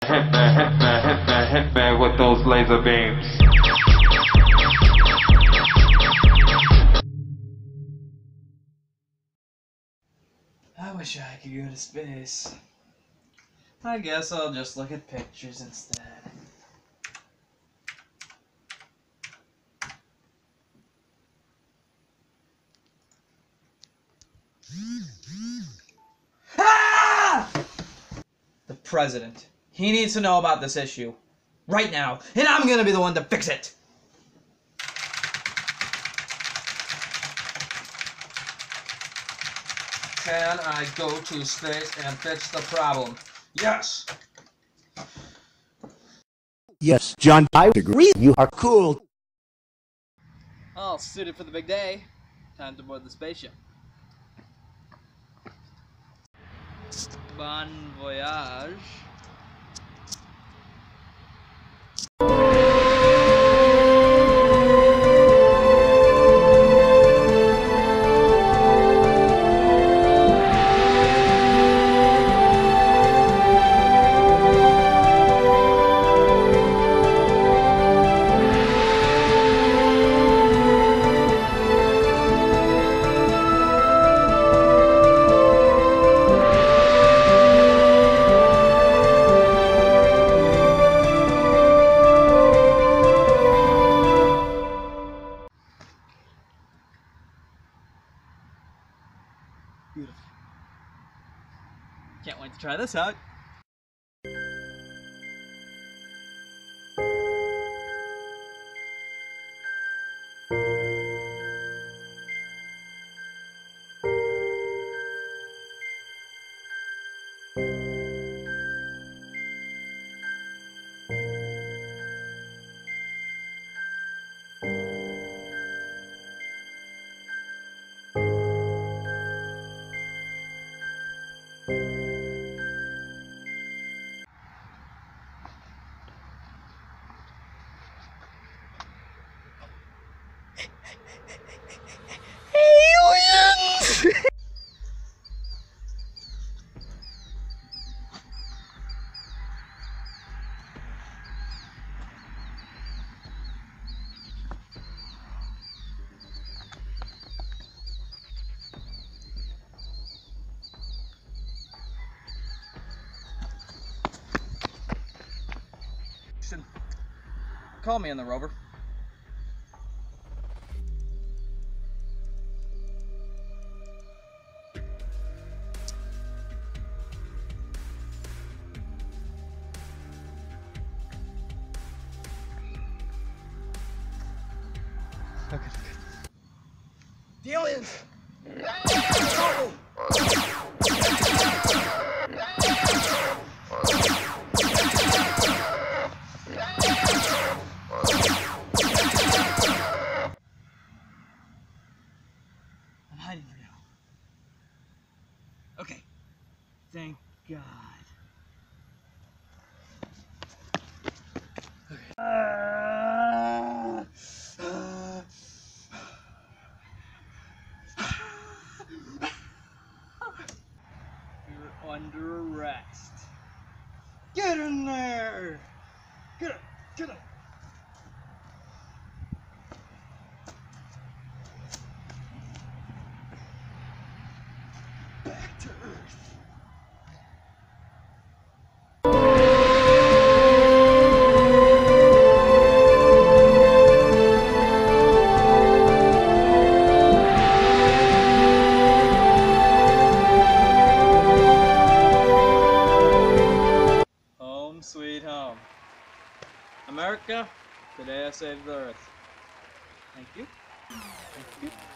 Hit me with those laser beams. I wish I could go to space. I guess I'll just look at pictures instead. Ah! The president. He needs to know about this issue. Right now. And I'm gonna be the one to fix it! Can I go to space and fix the problem? Yes! Yes, John, I agree. You are cool. All suited for the big day. Time to board the spaceship. Bon voyage. Beautiful. Can't wait to try this out. Aliens! Call me on the rover. Okay. The aliens! Oh! I'm hiding for now. Okay. Thank God. You're under arrest. Get in there! Get up! Get up! Back to Earth. Home sweet home. America, today I saved the Earth. Thank you. Thank you.